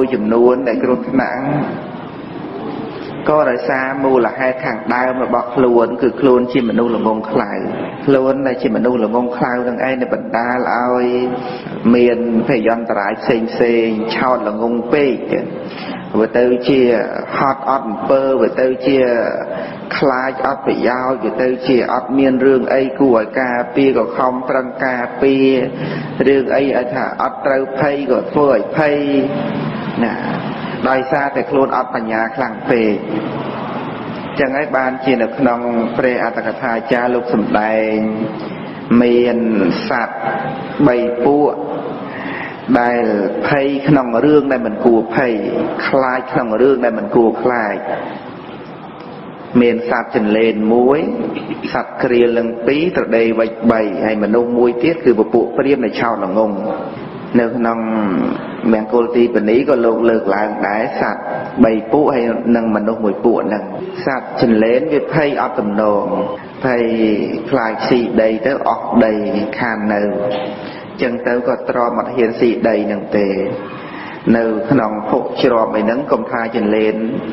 จำนวนในกรุธหนังก็ได้ซามูละให้ขังได้มาบอกคลวนคือคลวนชิมนุษย์หลงงคลายคลวนในชิมนุษย์หลงงคลายทั้งไอ้ในบรรดาเอาเมียนพยอนตรายเซ็งชาวหลงงเป๊กvề tới chia hot on per về tới chia khai ấp về giao về tới chia ấp miên rương ấy của cà pi của không trăng cà pi rương ấy ở thả ấp trâu pay của phơi pay nè đòi xaแต่ ខ្លួន អត់ បញ្ញា ខ្លាំង ពេក ចឹង ហើយ បាន ជា នៅ ក្នុង ព្រះ អត្តកថាចារ្យ លោក សម្ដែង មាន សត្វ 3 ពួក ដែល ភ័យ ក្នុង រឿង ដែល មិន គួរ ភ័យ ខ្លាច ក្នុង រឿង ដែល មិន គួរ ខ្លាច មាន សត្វ ចន្លេន 1 សត្វ ក្រៀល នឹង 2 ត្រដេ វិច 3 ហើយ មនុស្ស 1 ទៀត គឺ ពពួក ព្រាហ្មណ៍ នៃ ឆោត ល្ងង នៅ ក្នុង មង្គល ទី បនី ក៏ លោក លើក ឡើង ដែរ សត្វ 3 ពួក ហើយ នឹង មនុស្ស 1 ពួក ហ្នឹង សត្វ ចន្លេន វា ភ័យ អត់ ទំនង ភ័យ ខ្លាច ស៊ី ដី ទៅ អស់ ដី ខាន នៅ ចឹង ទៅ ក៏ ទ្រាំ អត់ ហ៊ាន ស៊ី ដី នឹង ទេ នៅ ក្នុង ភព ជ្រាប អី ហ្នឹង កុំ ថា ចន្លេន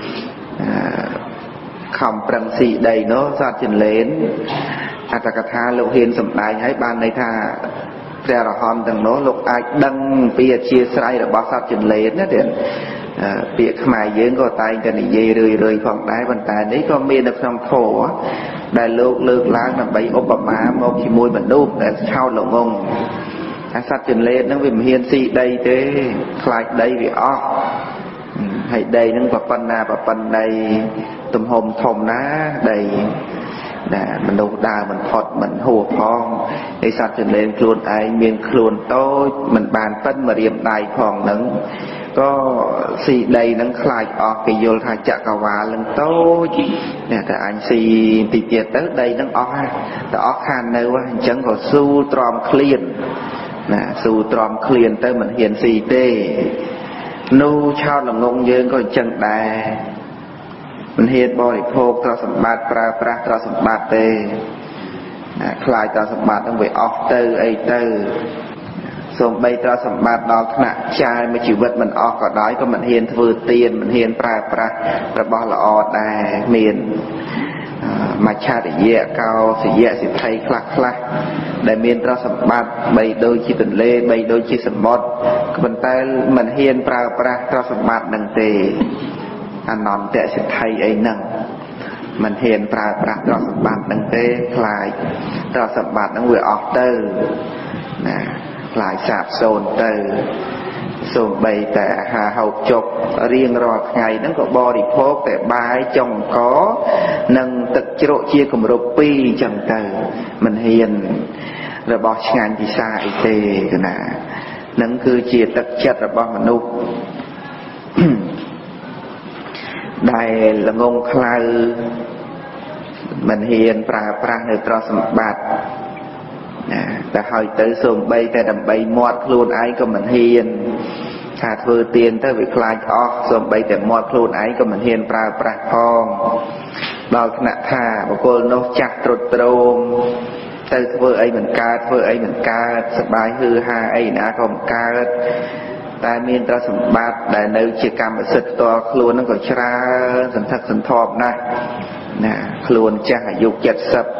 ខំ ប្រឹង ស៊ី ដី នោះ សត្វ ចន្លេន អត្តកថា លោក ហ៊ាន សម្ដែង ហើយ បាន ន័យ ថា ព្រះរហន្ត ទាំង នោះ លោក អាច ដឹង ពី អធ្យាស្រ័យ របស់ សត្វ ចន្លេន ណា ទេ ពាក្យ ខ្មែរ យើង ក៏ តែង តែ និយាយ រឿយៗ ផង ដែរ ប៉ុន្តែ នេះ ក៏ មាន នៅ ក្នុង ធម៌ ដែល លោក លើក ឡើង ដើម្បី ឧបមា មក ជាមួយ មនុស្ស ដែល ឆោត ល្ងង ថា សត្វ ចន្លេន ហ្នឹង វា មិន ហ៊ាន ស៊ី ដី ទេ ខ្លាច ដី វា អស់ ហើយ ដី ហ្នឹង ប៉ុណ្ណា ទំហំ ធំ ណា ដី ដែល មនុស្ស ដើរ មិន ផុត មិន ហួស ផង ឯ សត្វ ចន្លេន ខ្លួន ឯង មាន ខ្លួន តូច មិន បាន ប៉ិន មករៀម ដៃ ផង ហ្នឹង ក៏ ស៊ី ដី ហ្នឹង ខ្លាច អស់ គេ យល់ ថា ចក្រវាល នឹង តូច តែ អញ ស៊ី ទី ទៀត ទៅ ដី ហ្នឹង អស់ ហើយ តែ អស់ ខាន នៅ អញ្ចឹង ក៏ ស៊ូ ទ្រាំ ឃ្លាន ណា ស៊ូ ទ្រាំ ឃ្លាន ទៅ មិន ហ៊ាន ស៊ី ទេ នោះ ឆោត ល្ងង យើង ក៏ អញ្ចឹង ដែរ មិន ហ៊ាន បរិភោគ ទ្រព្យសម្បត្តិ ប្រើប្រាស់ ទ្រព្យសម្បត្តិ ទេ ណា ខ្លាច ទ្រព្យសម្បត្តិ ហ្នឹង វា អស់ ទៅ អី ទៅ សូម្បី ទ្រព្យសម្បត្តិ ដល់ ថ្នាក់ ចាយ មួយ ជីវិត មិន អស់ ក៏ ដោយ ក៏ មិន ហ៊ាន ធ្វើ ទាន មិន ហ៊ាន ប្រើប្រាស់ របស់ ល្អ ដែរ មាន មច្ឆរិយៈ កោសយៈ សិទ្ធិ ខ្លះ ដែល មាន ទ្រព្យសម្បត្តិ បី ដូច ជា ទន្លេ បី ដូច ជា សមុទ្រ ប៉ុន្តែ មិន ហ៊ាន ប្រើប្រាស់ ទ្រព្យសម្បត្តិ ហ្នឹង ទេ អនន្តៈ សិទ្ធិ អី ហ្នឹង មិន ហ៊ាន ប្រើប្រាស់ ទ្រព្យសម្បត្តិ ហ្នឹង ទេ ខ្លាច ទ្រព្យសម្បត្តិ ហ្នឹង វា អស់ ទៅ ណា ខ្លាច សាបសូន្យ ទៅ សូម្បី តែ អាហារ ហូប ចុក រៀង រាល់ ថ្ងៃ ហ្នឹង ក៏ បរិភោគ តែ បាយ ចុង ក និង ទឹក ជ្រក់ ជា គម្រប់ 2 អញ្ចឹង ទៅ មិន ហ៊ាន របស់ ឆ្ងាញ់ ពិសា អី ទេ ណា ហ្នឹង គឺជា ទឹកចិត្ត របស់ មនុស្ស ដែល ល្ងង ខ្លៅ មិន ហ៊ាន ប្រើប្រាស់ នៅ ទ្រព្យសម្បត្តិ ណា តែ ហើយ ទៅ សូម្បី តែ ដើម្បី មាត់ ខ្លួន ឯង ក៏ មិន ហ៊ាន ថា ធ្វើ ទាន ទៅ វា ខ្លាច អស់ សូម្បី តែ មាត់ ខ្លួន ឯង ក៏ មិន ហ៊ាន ប្រើប្រាស់ ផង ដល់ ថ្នាក់ ថា បុគ្គល នោះ ចាស់ ត្រុតត្រោម ទៅ ធ្វើ អី មិន កើត ធ្វើ អី មិន កើត សប្បាយ ហឺហា អី ណា ក៏ មិន កើត តែ មាន ទ្រព្យសម្បត្តិ ដែល នៅ ជា កម្មសិទ្ធិ ផ្ទាល់ ខ្លួន ហ្នឹង ក៏ ច្រើន សន្ធឹក សន្ធាប់ ណាស់ ណា ខ្លួន ចាស់ អាយុ 70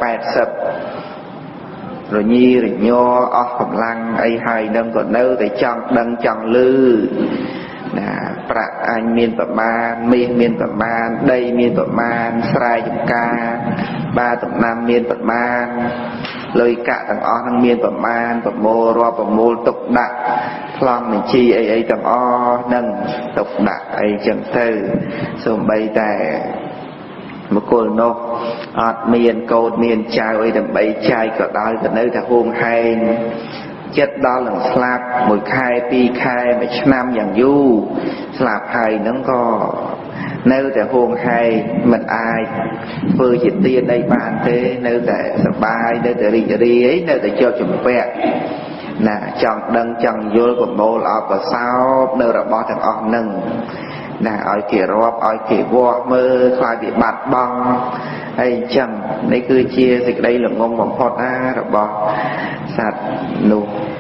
80 រញី រញ័រ អស់ កម្លាំង អី ហើយ នឹង ក៏ នៅ តែ ចង់ ដឹង ចង់ ឮ ណា ប្រាក់ អញ មាន ប្រមាណ មាស មាន ប្រមាណ ដី មាន ប្រមាណ ស្រែ ចម្ការ បាដំណាំ មាន ប្រមាណ លុយកាក់ ទាំង អស់ នឹង មាន ប្រមាណ ប្រមូល រាប់ ប្រមូល ទុក ដាក់ ប្លង់ បញ្ជី អី ទាំង អស់ នឹង ទុក ដាក់ អី ចឹង ទៅ សូម្បី តែ បុគ្គល នោះ អត់ មាន កូន មាន ចៅ អី ដើម្បី ចែក ក៏ ដោយ ក៏ នៅ តែ ហួង ហែង ចិត្ត ដល់ នឹង ស្លាប់ 1 ខែ 2 ខែ 1 ឆ្នាំ យ៉ាង យូរ ស្លាប់ ហើយ នឹង ក៏ នៅ តែ ហួង ហែង មិន អាច ធ្វើ ជា ទាន អី បាន ទេ នៅ តែ សប្បាយ នៅ តែ រីករាយ នៅ តែ ជាប់ ជំពាក់ ណា ចង់ ដឹង ចង់ យល់ ប្រមូល អប ប្រសោប នៅ របស់ ទាំង អស់ នឹង ណា ឲ្យ គេ រាប់ ឲ្យ គេ វាស់ មើល ខ្លាច វា បាត់ បង់ ហើយ អញ្ចឹង នេះ គឺជា សេចក្តី ល្ងង បំផុត ណា របស់ សត្វ នោះ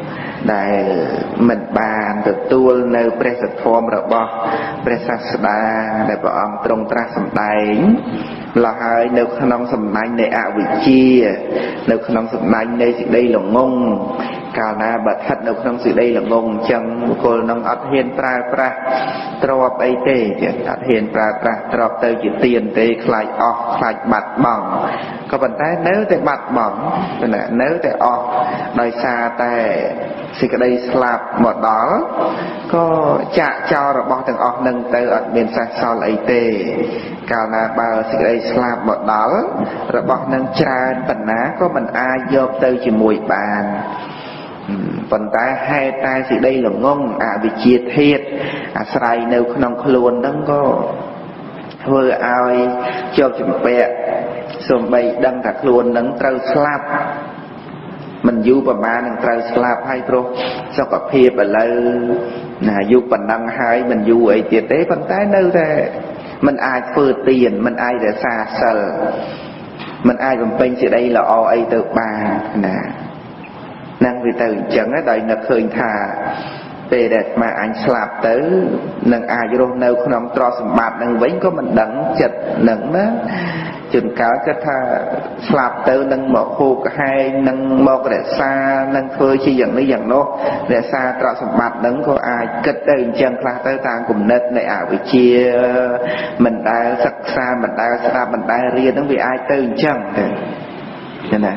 ដែលមិនបានទទួលនៅព្រះសទ្ធមរបស់ព្រះសាស្តាដែលព្រះអង្គទ្រង់ត្រាស់សម្ដែងលហើយនៅក្នុងសម្ដែងនៃអវិជ្ជានៅក្នុងសម្ដែងនៃសេចក្តីល្ងងកាលណាបើស្ថិតនៅក្នុងសេចក្តីល្ងងអញ្ចឹងបុគ្គលនឹងអត់ហ៊ានប្រើប្រាស់ទ្រព្យអីទេអត់ហ៊ានប្រើប្រាស់ទ្រព្យទៅជាទានទេខ្លាចអស់ខ្លាចបាត់បង់ក៏ប៉ុន្តែនៅតែបាត់បង់នៅតែអស់ដោយសារតែសេចក្តីស្លាប់មកដល់ក៏ចាក់ចោលរបស់ទាំងអស់នឹងទៅអត់មានសេះសល់អីទេកាលណាបើសេចក្តីស្លាប់មកដល់របស់នឹងច្រើនប៉ុណ្ណាក៏មិនអាចយកទៅជាមួយបានប៉ុន្តែហេតុតែសេចក្តីល្ងងអវិជ្ជាធាតុអាស្រ័យនៅក្នុងខ្លួនហ្នឹងក៏ធ្វើឲ្យជាប់ជំពាក់សូម្បីដឹងថាខ្លួននឹងត្រូវស្លាប់មិនយូរប្រហែលនឹងត្រូវស្លាប់ហើយព្រោះសុខភាពឥឡូវណាយុគប៉ុណ្ណឹងហើយមិនយូរអីទៀតទេប៉ុន្តែនៅតែមិនអាចធ្វើទានមិនអាចរក្សាសិលមិនអាចបំពេញសេចក្តីល្អអីទៅបានណានឹងវាទៅអញ្ចឹងដោយនឹកឃើញថាពេលដែលអាអញស្លាប់ទៅនឹងអាចរស់នៅក្នុងទ្រព្យសម្បត្តិនឹងវិញក៏មិនដឹងចិត្តនឹងណាជួនកាលគាត់ថាស្លាប់ទៅនឹងមកហូបហែងនឹងមករក្សានឹងធ្វើជាយ៉ាងនេះយ៉ាងនោះរក្សាទ្រព្យសម្បត្តិនឹងក៏អាចគិតទៅអញ្ចឹងខ្លះទៅតាមគំនិតនៃអវិជ្ជាមិនដែលសិក្សាមិនដែលស្ដាប់មិនដែលរៀននឹងវាអាចទៅអញ្ចឹងទៅណា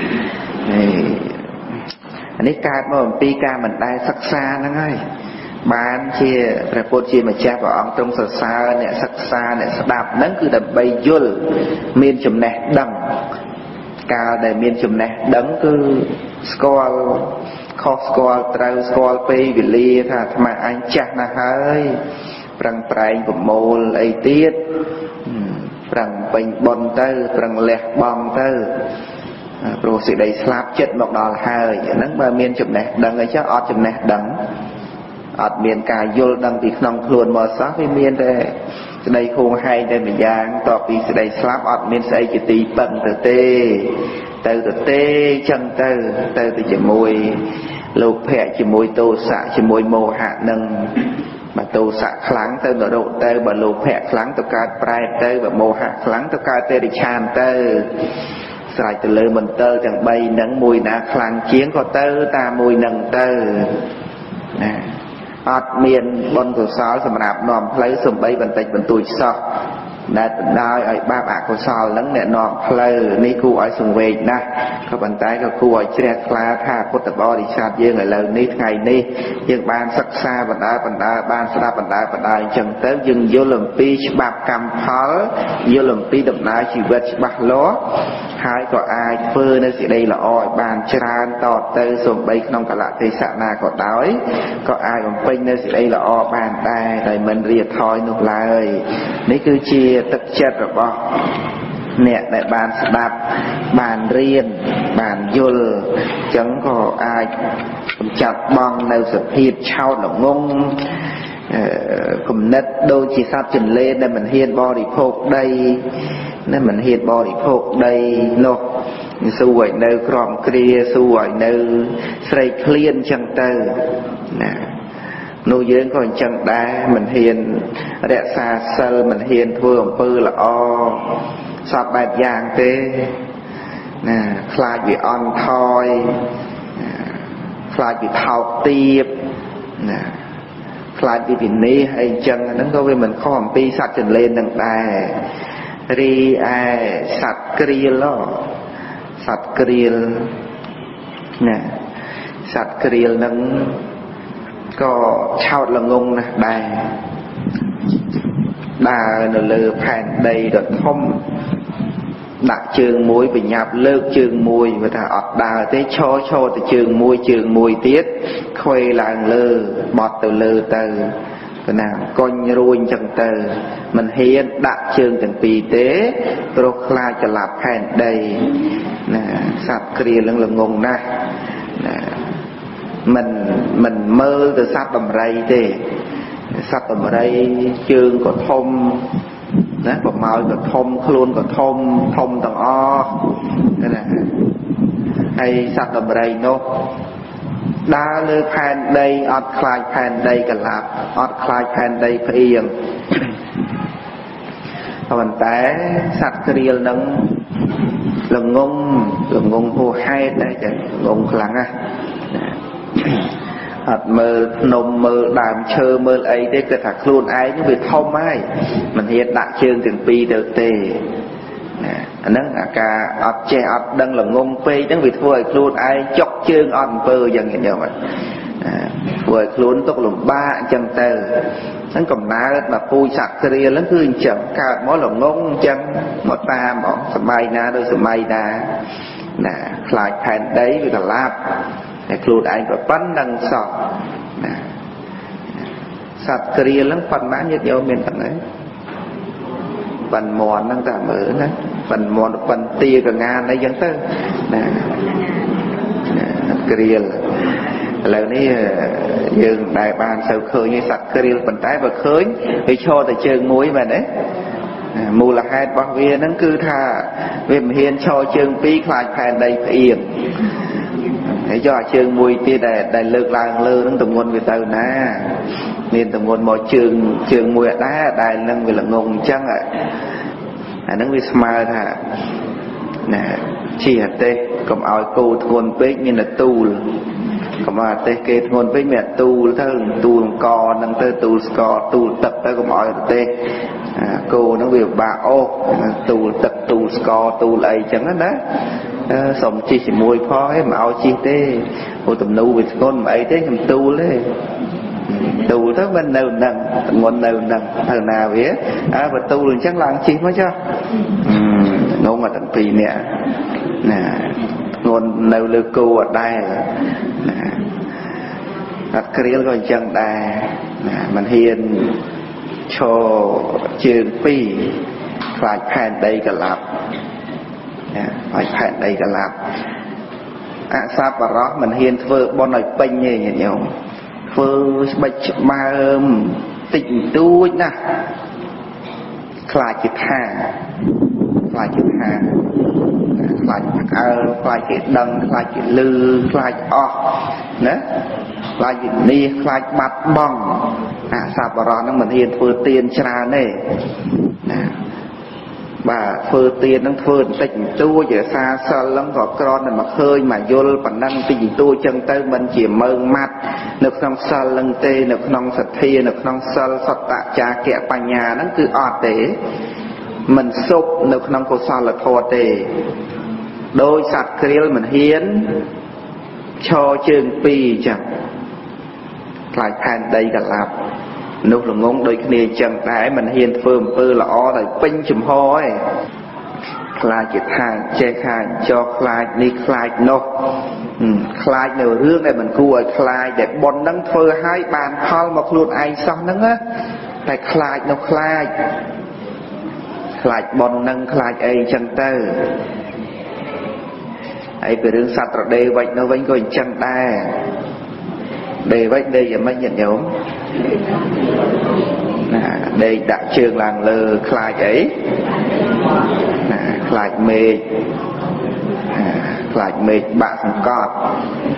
នេះកើតមកអំពីការមិនដែលសិក្សាហ្នឹងហើយបានជាព្រះពុទ្ធជាម្ចាស់ព្រះអង្គទ្រង់សរសើរអ្នកសិក្សាអ្នកស្ដាប់ហ្នឹងគឺដើម្បីយល់មានចំណេះដឹងកាលដែលមានចំណេះដឹងគឺស្គាល់ខុសស្គាល់ត្រូវស្គាល់ពេលវេលាថាអាត្មាអញចាស់ណាស់ហើយប្រឹងប្រែងប្រមូលអីទៀតប្រឹងពេញបុណ្យទៅប្រឹងលះបង់ទៅព្រោះសេចក្តីស្លាប់ចិត្តមកដល់ហើយហ្នឹងបើមានចំណេះដឹងអីចឹងអត់ចំណេះដឹងអត់មានការយល់ដឹងពីក្នុងខ្លួនមកសោះវាមានតែស្ដីហួងហែងតែម្យ៉ាងតពីស្ដីស្លាប់អត់មានស្អីជាទីពឹងទៅទេចឹងទៅជាមួយលោកភៈជាមួយទោសៈជាមួយមោហៈនឹងបើទោសៈខ្លាំងទៅនរកទៅបើលោកភៈខ្លាំងទៅកើតប្រែតទៅបើមោហៈខ្លាំងទៅកើតទេរិឆានទៅស្រេចទៅលើមន្ទិលទាំង3ហ្នឹងមួយណាខ្លាំងជាងក៏ទៅតាមមួយហ្នឹងទៅណាអត់មានបុណ្យកុសលសម្រាប់នាំផ្លូវសំបីបន្តិចបន្តួចសោះដែលបណ្ដោយឲ្យបាបអកុសលហ្នឹងអ្នកនាំផ្លូវនេះគួរឲ្យសង្វេគណាស់ក៏ប៉ុន្តែក៏គួរឲ្យជ្រះថ្លាថាពុទ្ធបរិស័ទយើងឥឡូវនេះថ្ងៃនេះយើងបានសិក្សាបណ្ដាបានស្ដាប់បណ្ដាអញ្ចឹងទៅយើងយល់អំពីច្បាប់កម្មផលយល់អំពីដំណើរជីវិតច្បាស់លាស់ហើយក៏អាចធ្វើនៅសេចក្តីល្អឲ្យបានច្រើនតទៅសូម្បីក្នុងកលៈទេសៈណាក៏ដោយក៏អាចបំពេញនៅសេចក្តីល្អបានដែរដោយមិនរាថយនោះឡើយនេះគឺជាទឹកចិត្តរបស់អ្នកដែលបានស្ដាប់បានរៀនបានយល់អញ្ចឹងក៏អាចបញ្ចប់បងនៅសភាពឆោតល្ងងគំនិតដូចជាសត្វចន្លេដែលមិនហ៊ានបរិភោគដីណាមិនហ៊ានបរិភោគដីនោះសួរឲ្យនៅក្រំគ្រាសួរឲ្យនៅស្រេកឃ្លានអញ្ចឹងទៅណានោះយើងក៏អញ្ចឹងដែរមិនហ៊ានរក្សាសិលមិនហ៊ានធ្វើអំពើល្អសពបែបយ៉ាងទេណាខ្លាចវាអន់ថយខ្លាចវាថោកទាបណាខ្លាចពីពីនេះអីចឹងហ្នឹងក៏វាមិនខុសអំពីសត្វចន្លេនឹងដែររីឯសត្វក្រៀលណាសត្វក្រៀលហ្នឹងក៏ឆោតល្ងងណាស់ដែរដើរនៅលើផែនដីដ៏ធំដាក់ជើងមួយបញ្ញាប់លើកជើងមួយវាថាអត់ដើរទេឈរទៅជើងមួយទៀតខ្វេឡើងលើបត់ទៅលើទៅកណាកុញរួញចឹងទៅមិនហ៊ានដាក់ជើងទាំងពីរទេព្រោះខ្លាចច្រឡាប់ផែនដីណាសត្វក្រៀលនឹងល្ងងណាស់ណាមិនមើលទៅសត្វដំរីទេសត្វដំរីជើងក៏ធំណាប្រម៉ោយក៏ធំខ្លួនក៏ធំទាំងអស់ណាហើយសត្វដំរីនោះ đa lư phèn đây ọt khai phèn đây cả lạp ọt khai phèn đây phải yên còn té sạch riêng nâng là ngông hô hai đấy chứ ngông kháng à hạt mơ nôm mơ đàm chơ mơ ấy đấy cứ thật luôn ai những việc thông ai mình hiện đại chương từng pi đều tề nâng cả ọt che ọt đăng là ngông pi những việc thôi luôn ai chọc chương ọt pơ dần như nhau vậy vừa luôn tốt lùm ba chân tờ nó còn ná mà pui sạc kia lớn cứ chẳng cả mỗi lần ngông chân một ta bỏ sầm bay na đôi sầm bay na nè lại thành đấy vì là lạp để luôn anh có bắn đằng sọt nè sạc kia lớn phần má như nhau miền tận đấy phần mòn đang tạm ở đấy phần mòn phần tia cả ngàn đấy vẫn tới nè kia lời này dừng đại bàn sầu khơi như sạch khơi bàn tay và khơi thì cho tại trường muối mà đấy mù là hai bao viên nó cứ thà về hiền cho trường pi khai khai đây phải yên để cho trường muối tia đại lực làng lơ nó tụng ngôn về tàu na nên tụng ngôn mọi trường muối đá đại nâng về là ngôn chăng ạ nó về smile thà nè chỉ hạt tê còn ao cô thôn bếch như là tu còn mà tê kê thôn bếch mẹ tu thơm tu co nâng tê tu co tu tập tới còn mọi tê cô nó việc bà ô tu tập tu co tu lại chẳng đó sống chi chỉ mùi phó ấy mà ao chi tê ô tùm nu vì con mà ấy thế làm tu lấy tu tới bên đâu nâng ngôn đâu nâng thằng nào biết và tu là chắc là chi mới cho nó mà tận tùy nè nè ngôn đâu lưu cô ở đây nè đặt cái rồi chân đây nè mình hiền cho trường pi phải phèn đây cả lạp phải phèn đây cả lạp sao bà đó mình hiền thơ bọn này pênh như vậy nhiều thơ bạch ma tình tôi nè khai chữ thà khai chữ thà khai chữ đăng khai chữ lư khai chữ o nè khai chữ ni khai bát bong sao bà đó nó mình hiền thơ tiền trà nè bà phơ tiền nó phơ tình tôi giờ xa xa lắm có con mà khơi mà vô bản năng tình tôi chân tới mình chỉ mơ mặt nước non xa lưng tê nước non sạch thi nước non xa sạch tạ cha kẹ bà nhà nó cứ ọt để mình xúc nước non có xa là thua tê đôi sạch kia mình hiến cho trường pi chẳng lại than đây cả lạp nút là ngôn đôi khi chẳng đái mình hiền phơm pơ là o rồi pinh chùm ho ấy khai chỉ thang che khai cho khai đi khai nó khai nhiều rương này mình cua khai để bọn nâng phơ hai bàn thol một luôn ai xong nâng á tại khai nó khai bọn nâng khai ấy chẳng tơ ấy về rương sạch rồi đây vậy nó vẫn còn chẳng đài đề vậy đây giờ mới nhận nhóm đây đại trường làng lơ khai ấy khai mê bạn con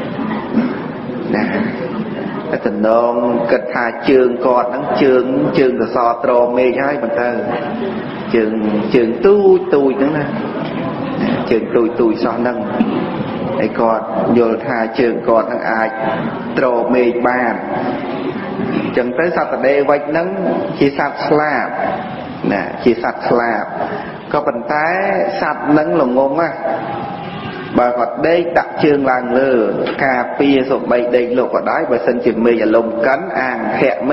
tình nông cất hai trường con nó trường từ so trò mê hai bằng tơ trường tôi nữa nè trường tôi so nâng ấy còn vô tha trường còn thằng ai trò mê bàn chẳng tới sạch ở đây vạch nâng chỉ sạch slab nè chỉ sạch slab có phần tái sạch nâng là ngôn á bà còn đây đặc trường làng lơ cà phê rồi bay đây lục ở đáy và sân trường mê và lồng cắn thẹ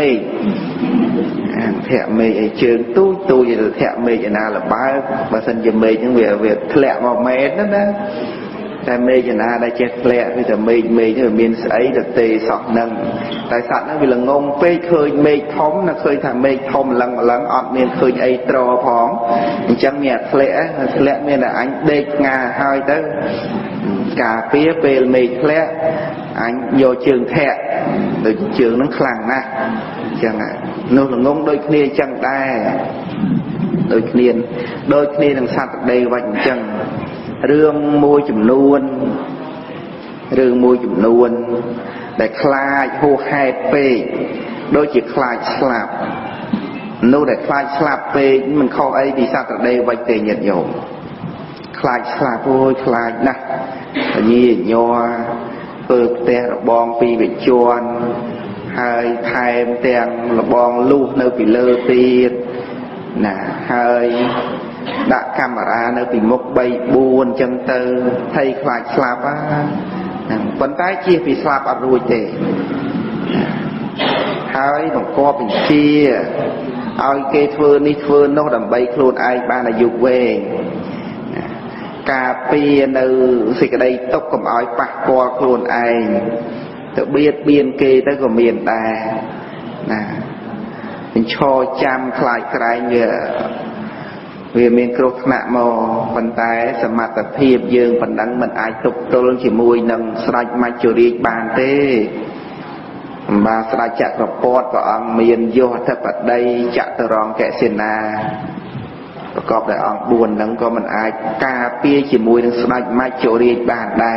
mê ở trường tôi rồi thẹ mê vậy nào là ba và sân trường mê những việc thẹ màu mê đó đó tại mê cho na đây chết lẹ bây giờ mê như miền ấy được tê sọt nâng tại sao nó vì là ngôn phê khơi mê thống nó khơi thằng mê thống lần ọt miền khơi ấy trò phóng chẳng nhẹ lẹ miền là anh đê ngà hai tới cả phía về mê lẹ anh vô trường thẹ từ trường nó khẳng nè chẳng ạ nó là ngôn đôi kia chẳng đai đôi kia đằng sạch đây vạch chẳng rương môi chùm nuôn แต่คลายโหแหบเปโดยจิตคลายสลับนู่นแต่คลายสลับเปมันเข้าไอ้ดิสัตว์เดวัยเตยหยัดโยมคลายสลับโอ้ยคลายนะนี่ยัวเปิดแต่ระบองปีไปจวนให้ไทยแต่งระบองลูกเนื้อปีเลอตีนะให้ดักคำอะไรเนื้อปีมกใบบูนจังเตอไทยคลายสลับอ่ะบนใต้เชี่ยปีสลับอรุยเตให้ต้องก็เป็นเชี่ยเอาเกทเฟอร์นิเฟอร์นกดำใบโคลนไอบ้านอายุเวกาเปียนสิกระไดตกกับอ้อยปะกอโคลนไอแต่เบียดเบียนเกย์แต่ก็เมียนแต่นะเป็นชอจำคลายคลายเงือเวียนเมียนกรกหนักมอปันไตสมัติเพียบยืงปันดังมันไอตกโตลขีมวยนังสลายมาจุรีบานเต้บาสลายจักรปอดก็อังเมียนโยธปัดได้จักรรองแกเสนาประกอบด้วยองบุญนั้นก็มันอายกาเปียจิมวยนั้นสลายมาจุรีบานได้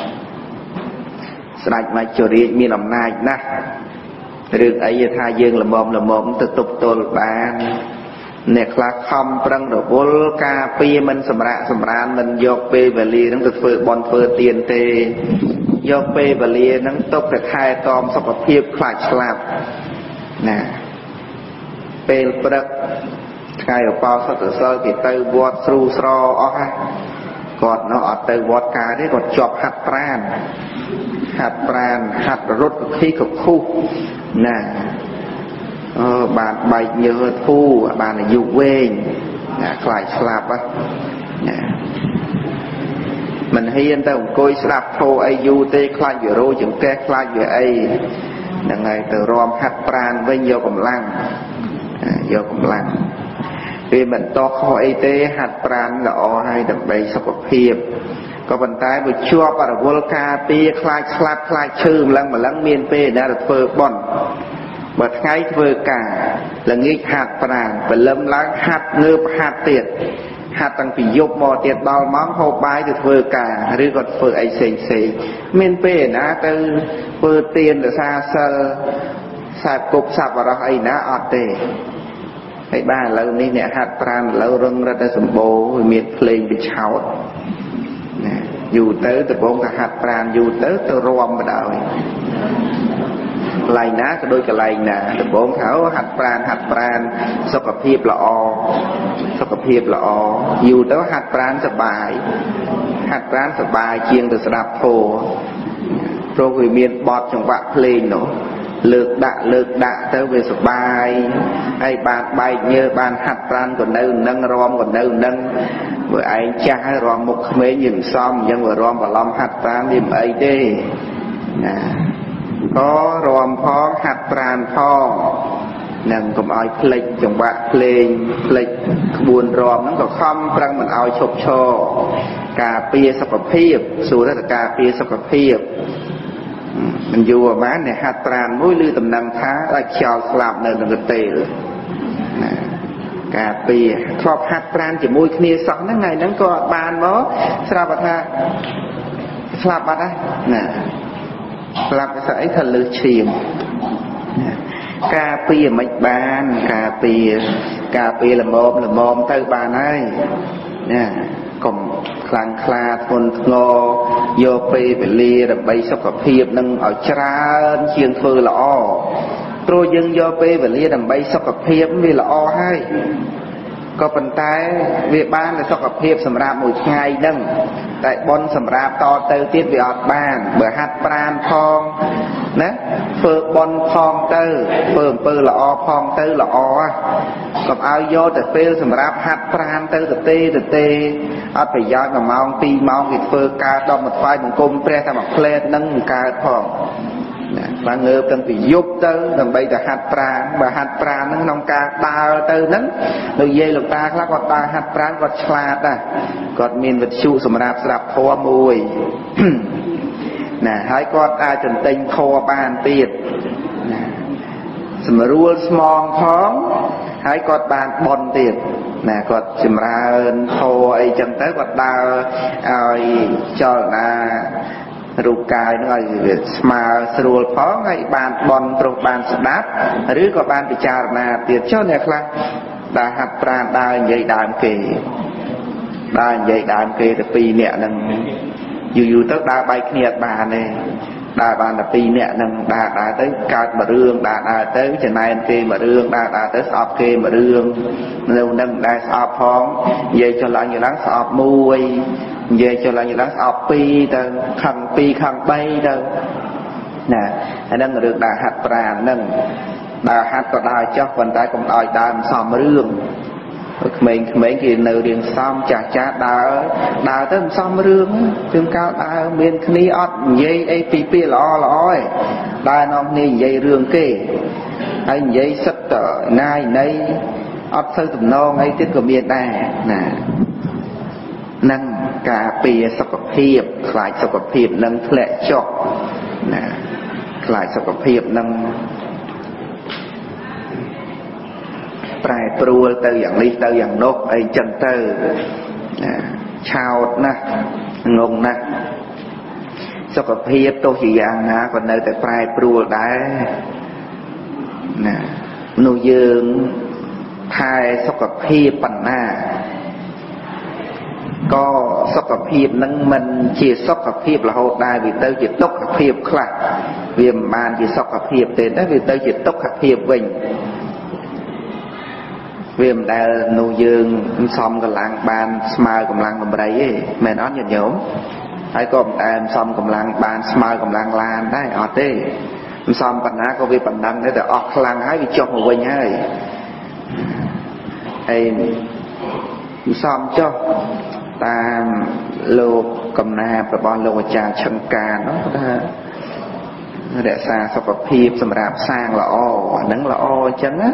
สลายมาจุรีมีลำนายนะเรื่องไอ้ยาทายืงละมอมตะตุบโตลบานเนี่ยคลาคำปรังดอกวลกาปีมันสำราญมันยกเปเบลีนั่งตึกเฟอบอลเฟอเตียนเตยกเปเบลีนั่งตบแต่คายตอมสกปรกคลายฉลาบนะเปลประคายเอาเปล่าสัตว์เซอร์กิเตอร์วอดสรูสรออ๋อฮะกอดเนาะอัดเตอร์วอดกาได้กอดจอบหัดปราณหัดรถขี้กับคู่นะบานใบเยอะทู่บานอายุเวงคลายสลับอ่ะมันเฮียนแต่ผมโกยสลับโทอายุเตะคลายอยู่โรจึงแก้คลายอยู่ไอยังไงแต่รวมหัดปราณไว้โยกำลังเป็นเหมือนต่อคอไอเตะหัดปราณละอให้ดับใบสกปรกก็บรรทายบุชัวปะวลกาปีคลายสลับคลายชื่อมลังมาลังเมียนเป้นะเฟอร์บอนบัดไงเฟอร์กาละงี้หัดปราณเป็นเริ่มล้างหัดเงือบหัดเตียดหัดตั้งปียกมอเตียดบอลม้องโฮบายจะเฟอร์กาหรือก็เฟอร์ไอเซเมียนเป้นะแต่เฟอร์เตียนหรือซาเซลสาบกบสับอะไรไอ้นะอดเตไอ้บ้านเรานี่เนี่ยหัดปราณเราเรื่องรัตสมโบมีเพลงไปเช่าอยู่เต๋อแต่ผมก็หัดปราณอยู่เต๋อรวมมาได้ไหลนะก็โดยกับไหลนะแต่ผมเขาหัดปราณสกปรกละออยู่แต่ว่าหัดปราณสบายเชียงแต่สลับโพโปรวิเมียนบอดจังหวะเพลงเนาะเลิกดะเต๋อไปสบายไอ้บานใบเนื้อบานหัดปราณก่อนนั่งรวมก่อนนั่งเมื่อไอ้จ้าให้รวมมุกเมย์ยิ่งซ้อมยังเมื่อรวมกับลำหัดปราณยิ่งไอ้เด้นะก็รวมพ้องหัดปราณพ้องนั่งก็เอาเพลงจังหวะเพลงขบวนรวมนั่นก็ค่ำปรังมันเอาชบโชกาเปียสกปรกสู่รัตกาเปียสกปรกมันอยู่บ้านเนี่ยหัดปราณมุ้ยลือตำนำท้าไอ้เขียวสลับเนินตะเตยกาเปียครอบหัดปราณจะมุ้ยเคลียสองนั่งไงนั่งก็บานมั้งสลับมาท่าสลับมาได้น่ะหลับใส่ทะเลเชียมกาเปียไม่บานกาเปียละมอมเตอบานให้เนี่ยกลมคลางคลาทนงอโยเปไปเลียดับใบสกปรกนั่งเอาจราเชียงเฟอละอ้อโปรยังโยเปไปเลียดับใบสกปรกมีละอ้อให้ก็เป็นแต่เวียบ้านและสกปรกสำหรับหมู่ชายนั่งแต่บนสำหรับต่อเตอติดวิอดบ้านเบื่อหัดปราณพองนะเฟอบอลพองเตอเฟิ่มเปอละออพองเตอละออกับเอาโยแต่เฟลสำหรับหัดปราณเตอเตเอาไปย้อนกับมองตีมองกิดเฟอกาดอมหมดไฟเหมือนกลมแปรทำแบบเพลนนั่งกาพองบางเงือบตั้งปียุบเตอตั้งใบแต่หัดปราณบ่หัดปราณนั่งนองกาตาเตอนั่งเราเย่หลงตาคลักก็ตาหัดปราณก็ฉลาดอ่ะก็มีนวัตถุสำหรับสลับพอมวยให้ก็ตาจนเต็งคอบานเตียดสมรู้สมองท้องให้ก็บานบอลเตียดก็สำราญโทไอจังเตก็ดาวไอจอนาរូបកាយនឹងឲ្យវាស្មើស្រួលផងហើយបានបន់ព្រោះបានស្ដាប់ឬក៏បានពិចារណាទៀតចុះអ្នកខ្លះដែលហាត់ប្រាណដើរនិយាយដើមគេដើរនិយាយដើមគេទៅ2នាក់ហ្នឹងយូរទៅដើរបែកគ្នាបានទេដើរបានតែ2នាក់ហ្នឹងដើរទៅកើតមួយរឿងដើរទៅចំណែនគេមួយរឿងដើរទៅស្អប់គេមួយរឿងនៅនឹងដែរស្អប់ផងនិយាយចុះឡើងស្អប់មួយនិយាយចុះឡើងស្អប់2ទៅខឹង2ខឹង3ទៅណាហើយនឹងរឿងដើរហាត់ប្រាណហ្នឹងដើរហាត់ក៏ដើរចុះប៉ុន្តែកុំឲ្យដើរសំរឿងក្មេងៗគេនៅរៀងសំចាស់ដើរទៅមិនសំរឿងជួនកាលដើរមានគ្នាអត់និយាយអីពីពាក្យល្អឯងដើរនាំគ្នានិយាយរឿងគេហើយនិយាយសិតតណាយណីអត់ទៅតំណងអីទៀតក៏មានដែរណានឹងការពារសុខភាពខ្លាចសុខភាពនឹងធ្លាក់ចុះណាខ្លាចសុខភាពនឹងប្រែប្រួលទៅយ៉ាងនេះទៅយ៉ាងនោះអីចឹងទៅឆោតណាស់ងងណាស់សុខភាពទោះជាយ៉ាងណាក៏នៅតែប្រែប្រួលដែរណាមនុស្សយើងថែសុខភាពប៉ុណ្ណាក៏សុខភាពនឹងមិនជាសុខភាពរហូតដែរវាទៅជាទុក្ខភាពខ្លះវាមិនបានជាសុខភាពទេតែវាទៅជាទុក្ខភាពវិញវាមិនដែលនោះយើងសំកម្លាំងបានស្មើកម្លាំងដំរីទេមែនអត់ញាតិញោមហើយក៏មិនដែលសំកម្លាំងបានស្មើកម្លាំងឡានដែរអត់ទេមិនសំប៉ុណ្ណាក៏វាបណ្ដឹងដែរតែអស់ខ្លាំងហើយវាចុះមកវិញហើយហើយសំចុះតាមលោកកំណាព្យរបស់លោកអាចារ្យឈឹងកាននោះថារក្សាសុខភាពសម្រាប់សាងល្អអាហ្នឹងល្អអញ្ចឹងណា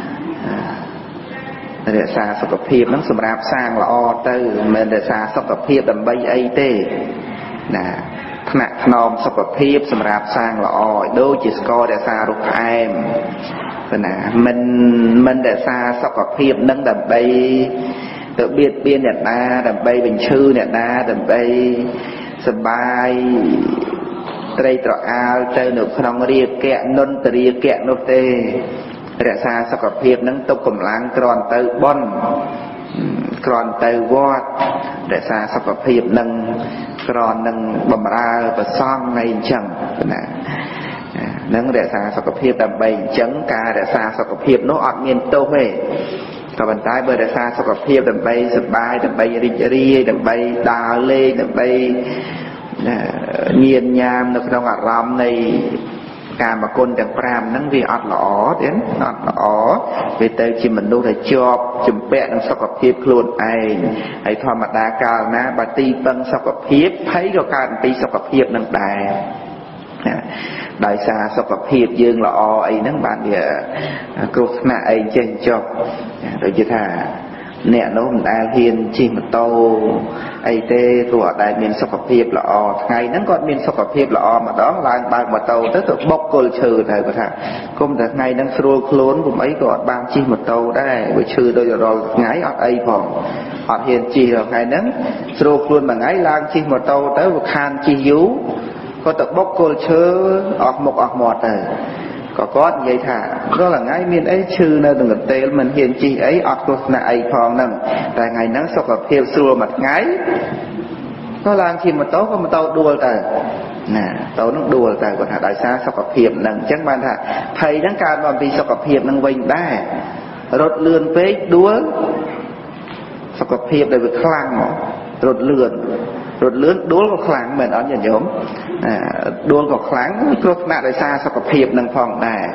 រក្សាសុខភាពហ្នឹងសម្រាប់សាងល្អទៅមិនមែនរក្សាសុខភាពដើម្បីអីទេណាថ្នាក់ថ្នមសុខភាពសម្រាប់សាងល្អដូចជាស្កររក្សារសផ្អែមណាមិនរក្សាសុខភាពហ្នឹងដើម្បីទៅបៀតបៀនអ្នកណាដើម្បីបញ្ឈឺអ្នកណាដើម្បីសបាយត្រីត្រអាលទៅនៅក្នុងរាគៈនន្តរាគៈនោះទេរក្សាសុខភាពនឹងទុកកម្លាំងគ្រាន់ទៅបន់គ្រាន់ទៅវត្តរក្សាសុខភាពនឹងគ្រាន់នឹងបំរើប្រសង់អីអញ្ចឹងណានឹងរក្សាសុខភាពដើម្បីអញ្ចឹងការរក្សាសុខភាពនោះអត់មានទោសទេក៏ប៉ុន្តែបើរក្សាសុខភាពដើម្បីសប្បាយដើម្បីរីករាយដើម្បីដើរលេងដើម្បីញៀនញាមនៅក្នុងអារម្មណ៍នៃកាមគុណទាំង5ហ្នឹងវាអត់ល្អទេអត់ល្អវាទៅជាមនុស្សដែលជាប់ជំពាក់នឹងសុខភាពខ្លួនឯងហើយធម្មតាកាលណាបើទីពឹងសុខភាពភ័យក៏កើតពីសុខភាពនឹងដែរដោយសារសុខភាពយើងល្អអីហ្នឹងបានវាគ្រោះថ្នាក់អីចេះចុះដូចជាថាអ្នកនោះមិនដែលហ៊ានជិះម៉ូតូអីទេព្រោះអត់ដែលមានសុខភាពល្អថ្ងៃហ្នឹងគាត់មានសុខភាពល្អម្ដងឡើងបើកម៉ូតូទៅបុកគល់ឈើទៅគាត់ថាគុំតែថ្ងៃហ្នឹងស្រួលខ្លួនគុំអីក៏អត់បានជិះម៉ូតូដែរវាឈឺដូចរាល់ថ្ងៃអត់អីផងអត់ហ៊ានជិះដល់ថ្ងៃហ្នឹងស្រួលខ្លួនមួយថ្ងៃឡើងជិះម៉ូតូទៅវាខានជិះយូរគាត់ទៅបុកគល់ឈើអស់មុខអស់មាត់ទៅក៏គាត់និយាយថារាល់ថ្ងៃមានអីឈឺនៅទាំងកន្ទេលមិនហ៊ានជិះអីអត់គ្រោះថ្នាក់អីផងហ្នឹងតែថ្ងៃហ្នឹងសុខភាពស្រួលមួយថ្ងៃក៏ឡើងជិះម៉ូតូក៏ម៉ូតូដួលទៅណាម៉ូតូហ្នឹងដួលទៅគាត់ថាដោយសារសុខភាពហ្នឹងអញ្ចឹងបានថាភ័យហ្នឹងកើតមកពីសុខភាពហ្នឹងវិញដែររត់លឿនពេកដួលសុខភាពដែលវាខ្លាំងមករត់លឿនដួលក៏ខ្លាំងមែនអត់ញាតិញោមដួលក៏ខ្លាំងគ្រោះថ្នាក់ដោយសារសុខភាពនឹងផងដែរ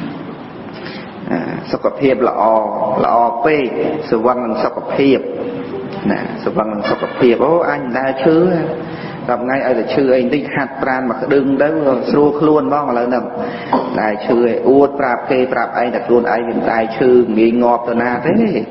សុខភាពល្អពេកស្វឹងនឹងសុខភាពណាស្វឹងនឹងសុខភាពអូអញមិនដែលឈឺដល់ថ្ងៃឲ្យតែឈឺអីបន្តិចហាត់ប្រាណមកក្តឹងទៅស្រួលខ្លួនហ្មងឥឡូវហ្នឹងតែឈឺឯអួតប្រាប់គេប្រាប់ឯងតែខ្លួនឯងមិនដែលឈឺងាយងាប់ទៅណាទេ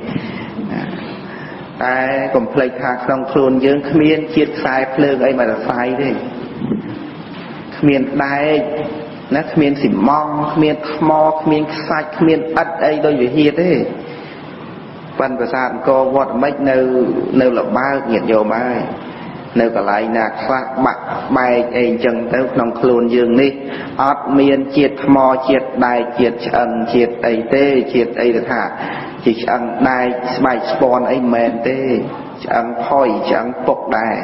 តែកុំភ្លេចថាក្នុងខ្លួនយើងគ្មានជាតិខ្សែភ្លើងអីមករសាយទេគ្មានដែកណាគ្មានស៊ីម៉ង់គ្មានថ្មគ្មានខ្សាច់គ្មានឥដ្ឋអីដូចវិហារទេប៉ិនប្រាសាទអង្គរវត្តមិននៅលបើកញាតិញោមហើយនៅកន្លែងណាខ្លះបាក់បែកអីចឹងទៅក្នុងខ្លួនយើងនេះអត់មានជាតិថ្មជាតិដែកជាតិឆ្អឹងជាតិអីទេជាតិអីទៅថាជាឆ្អឹងដែកស្បែកស្ពាន់អីមិនមែនទេឆ្អឹងផុយឆ្អឹងពុកដែរ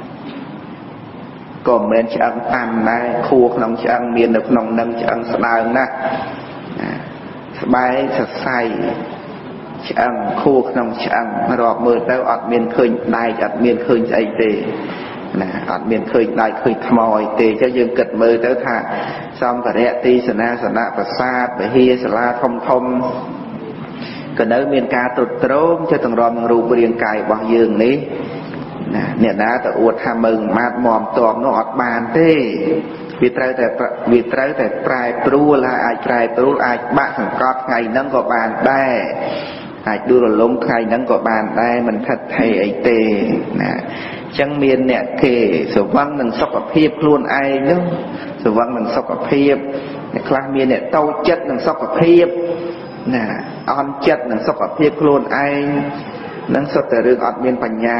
ក៏មិនមែនឆ្អឹងតាំដែរខួរក្នុងឆ្អឹងមាននៅក្នុងនឹងឆ្អឹងស្ដើងណាស់ស្បែកសរសៃឆ្អឹងខួរក្នុងឆ្អឹងរាប់មើលទៅអត់មានឃើញដែកអត់មានឃើញស្អីទេណាអត់មានឃើញដែកឃើញថ្មអីទេចឹងយើងគិតមើលទៅថាសម្ភារៈទីសេនាសនៈប្រាសាទវិហារសាលាធំធំក៏នៅមានការទ្រុឌទ្រោមចិត្តទាំងរំនឹងរូបរាងកាយរបស់យើងនេះណាអ្នកណាទៅអួតថាមើងម៉ាត់មមតមនោះអត់បានទេវាត្រូវតែប្រែប្រួលហើយអាចប្រែប្រួលអាចបាក់សង្កត់ថ្ងៃហ្នឹងក៏បានដែរអាចដួលរលំថ្ងៃហ្នឹងក៏បានដែរមិនថិតថេរអីទេណាអញ្ចឹងមានអ្នកគេស្រវឹងនឹងសុខភាពខ្លួនឯងនោះស្រវឹងនឹងសុខភាពអ្នកខ្លះមានអ្នកតូចចិត្តនឹងសុខភាពណាអន់ចិត្តនឹងសុខភាពខ្លួនឯងនឹងសុទ្ធតែរឿងអត់មានបញ្ញា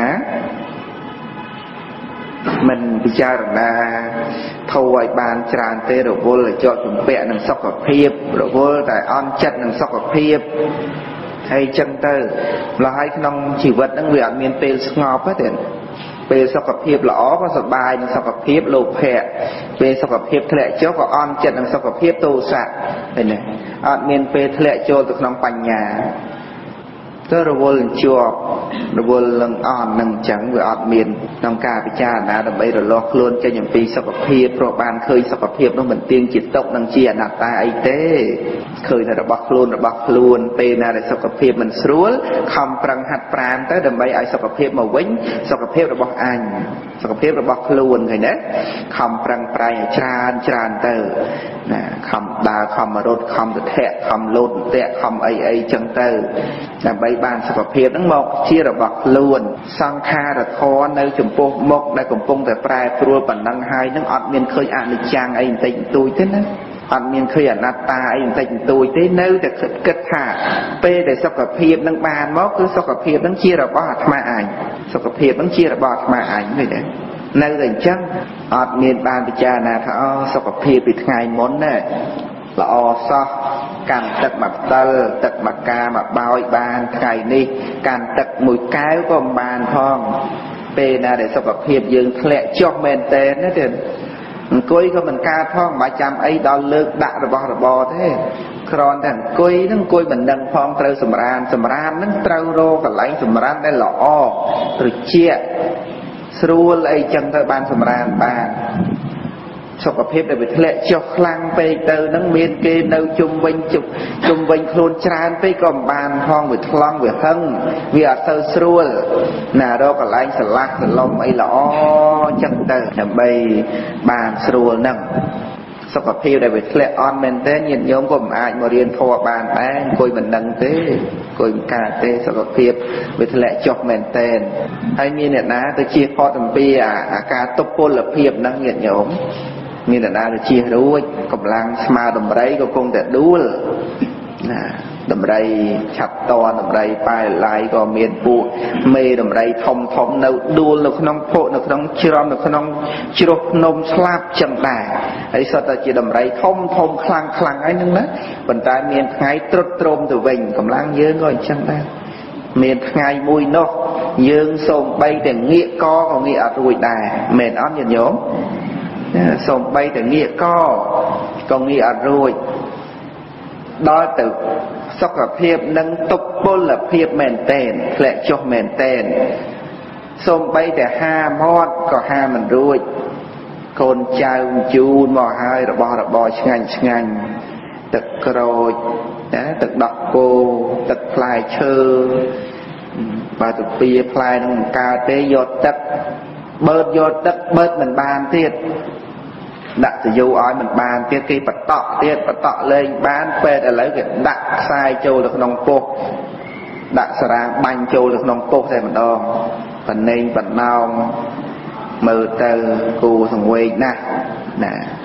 មិនពិចារណាធោឲ្យបានច្រើនទេរវល់ជាប់ជំពាក់នឹងសុខភាពរវល់តែអន់ចិត្តនឹងសុខភាពហើយចឹងទៅម្ល៉េះហើយក្នុងជីវិតហ្នឹងវាអត់មានពេលស្ងប់ទេពេលសុខភាពល្អក៏សប្បាយនឹងសុខភាពលោភៈពេលសុខភាពធ្លាក់ចុះក៏អន់ចិត្តនឹងសុខភាពទោសៈឃើញទេអត់មានពេលធ្លាក់ចូលទៅក្នុងបញ្ញាទៅរវល់ជាប់រវល់នឹងអន់នឹងអញ្ចឹងវាអត់មានក្នុងការពិចារណាដើម្បីរលាស់ខ្លួនចេញអំពីសុខភាពព្រោះបានឃើញសុខភាពនោះមិនទៀងជាទុក្ខនឹងជាអនត្តាអីទេឃើញតែរបស់ខ្លួនពេលណាដែលសុខភាពមិនស្រួលខំប្រឹងហាត់ប្រាណទៅដើម្បីឲ្យសុខភាពមកវិញសុខភាពរបស់អញសុខភាពរបស់ខ្លួនឃើញទេខំប្រឹងប្រែងឲ្យច្រើនទៅណាខំដើរខំរត់ខំទៅធាក់ខំលោតតាក់ខំអីចឹងទៅដើម្បីបានសុខភាពហ្នឹងមកជារបស់ខ្លួនសង្ខារធម៌នៅចំពោះមុខដែលកំពុងតែប្រែប្រួលប៉ុណ្ណឹងហើយនឹងអត់មានឃើញអនិច្ចំអីបន្តិចបន្តួចទេណាអត់មានឃើញអនត្តាអីបន្តិចបន្តួចទេនៅតែគិតថាពេលដែលសុខភាពនឹងបានមកគឺសុខភាពនឹងជារបស់អាត្មាអញសុខភាពនឹងជារបស់អាត្មាអញឃើញទេនៅតែអញ្ចឹងអត់មានបានពិចារណាថាអូសុខភាពពីថ្ងៃមុនណាល្អសោះកាន់ទឹកមួយផ្តិលទឹកមួយកាមួយបោយបានថ្ងៃនេះកាន់ទឹកមួយកែវក៏មិនបានផងពេលណាដែលសុខភាពយើងធ្លាក់ចុះមែនតើណាទេអង្គុយក៏មិនកើតផងមិនបាច់ចាំអីដល់លើកដាក់របស់របរទេគ្រាន់តែអង្គុយហ្នឹងអង្គុយមិនដឹងផងត្រូវសម្រានហ្នឹងត្រូវរកកន្លែងសម្រានដែលល្អត្រជាក់ស្រួលអីចឹងទៅបានសម្រានបានសុខភាពដែលវាធ្លាក់ចុះខ្លាំងពេកទៅនឹងមានគេនៅជុំវិញខ្លួនច្រើនពេកក៏មិនបានផងវាថ្លង់វាហឹងវាអត់ទៅស្រួលណារកកន្លែងស្រឡះសឡុំអីល្អចឹងទៅដើម្បីបានស្រួលហ្នឹងសុខភាពដែលវាធ្លាក់អន់មែនទេញាតិញោមក៏មិនអាចមករៀនធម៌បានដែរអង្គុយមិនដឹងទេអង្គុយមិនកើតទេសុខភាពវាធ្លាក់ចុះមែនទេហើយមានអ្នកណាទៅជៀសផុតអំពីអាការទប់ពលភាពហ្នឹងញាតិញោមមានអ្នកណាទៅជៀសរួចកម្លាំងស្មារដំរីក៏គង់តែដួលណាដំរីឆាប់តដំរីប៉ែឡាយក៏មានពួកមេដំរីធំនៅដួលនៅក្នុងភក់នៅក្នុងជ្រំនៅក្នុងជ្រោះភ្នំស្លាប់ចឹងដែរហើយសុទ្ធតែជាដំរីធំខ្លាំងហើយហ្នឹងណាប៉ុន្តែមានថ្ងៃទ្រុឌទ្រោមទៅវិញកម្លាំងយើងក៏អញ្ចឹងដែរមានថ្ងៃមួយនោះយើងសូម្បីតែងាកកក៏ងាកអត់រួចដែរមែនអត់ញាតិញោមសូម្បីតែងាកកក៏ងាកអត់រួចដល់ទៅសុខភាពនិងទុព្ពលភាពមែនតែនធ្លាក់ចុះមែនតែនសូម្បីតែហាមាត់ក៏ហាមិនរួចកូនចៅជូនមកហើយរបស់របរឆ្ងាញ់ទឹកក្រូចណាទឹកដោះគោទឹកផ្លែឈើបើទៅពីផ្លែនឹងមិនកើតទេយកទឹកបឺតយកទឹកបឺតមិនបានទៀតដាក់ទៅយូរឲ្យមិនបានទៀតគេបតក់ទៀតបតក់លេងបានពេទ្យឥឡូវគេដាក់ខ្សែចូលទៅក្នុងពុះដាក់សារ៉ាបាញ់ចូលទៅក្នុងពុះតែម្ដងបណេញបណោងមើលទៅគូសង្វេកណាស់ណា